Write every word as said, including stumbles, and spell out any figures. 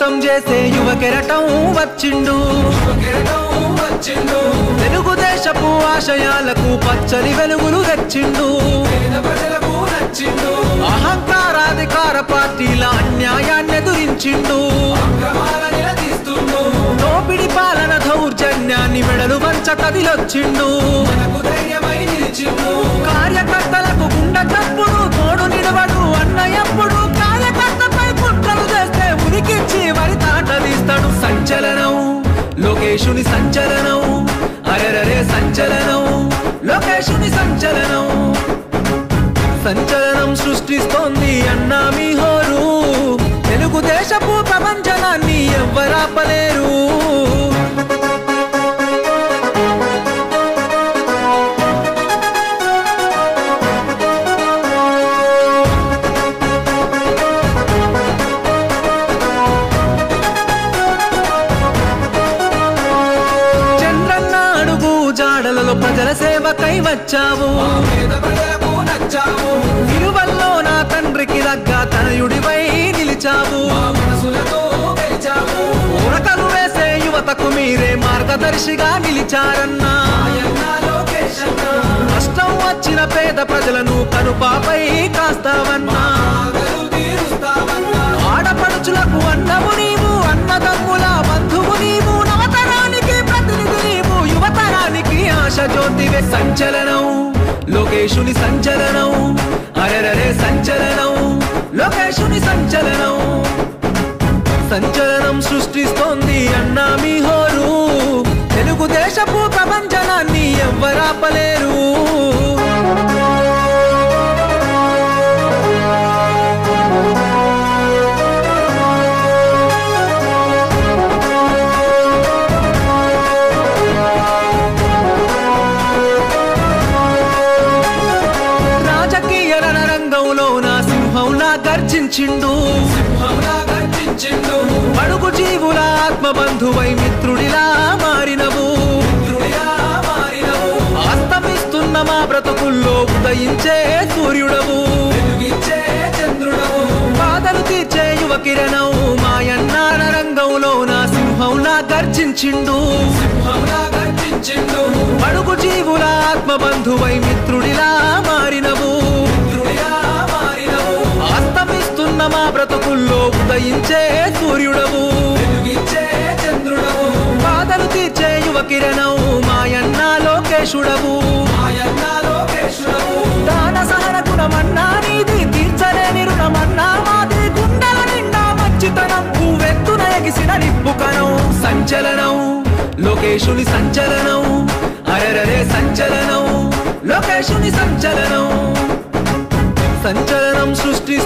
ఉద్యమం చేసే యువ కెరటం వచ్చిండు తెలుగుదేశపు ఆశయాలకు పచ్చని వెలుగులు తెచ్చిండు అహంకారాధికార పార్టీల అన్యాయాన్ని ఎదురించిండు దోపిడి పాలన దౌర్జన్యాన్ని మెడలు వంచ కదిలొచ్చిండు కార్యకర్తలకు గుండె తప్పుడు తోడు నిలవడు అన్నయ్యప్పుడు కార్యకర్తపై కుట్రలు చేస్తే ఉరికించి వరి తాట తీస్తాడు సంచలనం లోకేశుని సంచలనం అరెరరే సంచలనం లోకేశుని సంచలనం సంచలనం సృష్టిస్తోంది అన్నా మీ హోరు తెలుగుదేశపు ప్రపంచనాన్ని ఎవ్వరాపలేరు చంద్రన్న అడుగు జాడలలో ప్రజల సేవకై వచ్చావు విలువల్లో నా తండ్రికి దగ్గ తనయుడివై నిలిచావు ఉరకలు వేసే యువతకు మీరే మార్గదర్శిగా నిలిచారన్నా కష్టం వచ్చిన పేద ప్రజలను కనుపాపై కాస్తావన్నా ఆడపడుచులకు అన్నము నీవు అన్నదమ్ముల బంధువు నీవు నవతరానికి ప్రతినిధి నీవు యువతరానికి ఆశ జ్యోతివే సంచలనం లోకేశుని సంచలనం అరెరరే సంచలనం లోకేశుని సంచలనం సంచలనం సృష్టిస్తోంది అన్నా మీ హోరు తెలుగుదేశపు ప్రపంచనాన్ని ఎవ్వరాపలేరు గర్జించిండు అడుగు జీవుల ఆత్మబంధువై మిత్రుడిలా మారినవు అస్తమిస్తున్న మా బ్రతుకుల్లో ఉదయించే సూర్యుడవు బాధలు తీర్చే యువ కిరణం మాయన్న రంగంలో నా సింహంలా గర్జించిండు అడుగు జీవుల ఆత్మబంధువై మిత్రుడిలా మారినవు అస్తమిస్తున్న మా బ్రతుకుల్లో ఉదయించే సూర్యుడవు బాధలు తీర్చే యువ కిరణం మాయన్న లోకేశుడవు దాన సహన గుణమన్నా నీది తీర్చలేని రుణమన్నా మాది గుండెల నిండా మంచితనం పువ్వెత్తున ఎగిసిన నిప్పుకణం సంచలనం లోకేశుని సంచలనం అరెరరే సంచలనం లోకేశుని సంచలనం సంచలనం సృష్టి